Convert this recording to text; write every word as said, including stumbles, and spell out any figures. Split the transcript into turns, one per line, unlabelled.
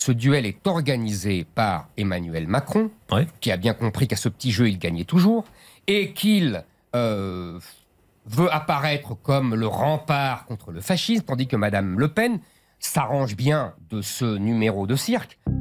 Ce duel est organisé par Emmanuel Macron,
Ouais.
qui a bien compris qu'à ce petit jeu, il gagnait toujours, et qu'il euh, veut apparaître comme le rempart contre le fascisme, tandis que Madame Le Pen s'arrange bien de ce numéro de cirque.